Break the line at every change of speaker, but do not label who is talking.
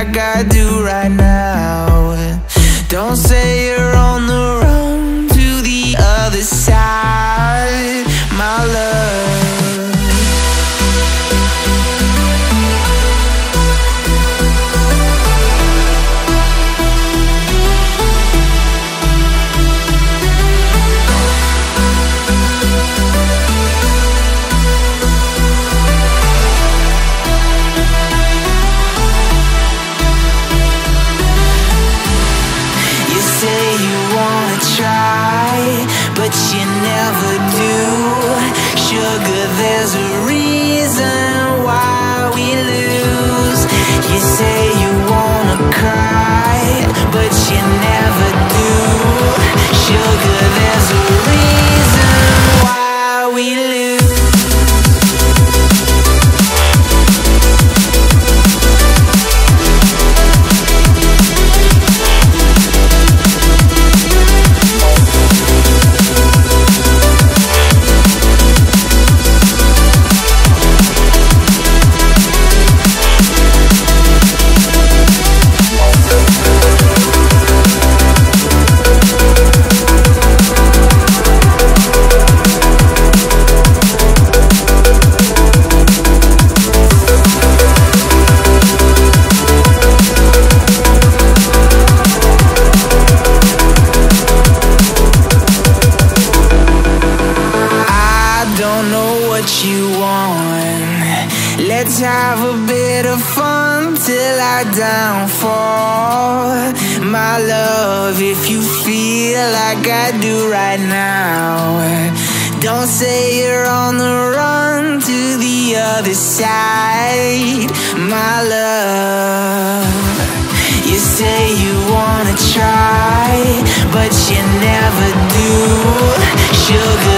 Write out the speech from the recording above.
like I do right now. Don't say you're on the run to the other side, my love. But you never do. Sugar, there's a reason why we lose. You say you wanna cry, but you never do. Sugar, there's a reason why we lose. You want. Let's have a bit of fun till I downfall, my love. If you feel like I do right now, don't say you're on the run to the other side, my love. You say you wanna try, but you never do. Sugar,